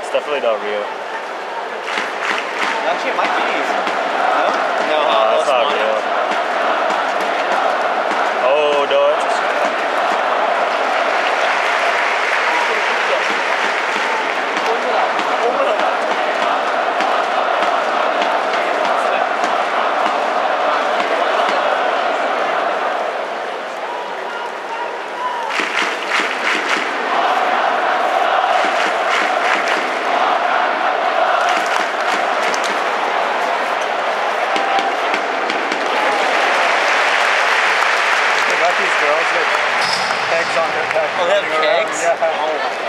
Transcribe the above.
It's definitely not real. Actually, it might be. No, That's not real. Oh, no, it's a these girls with kegs on their back. Oh, they have kegs? Yeah.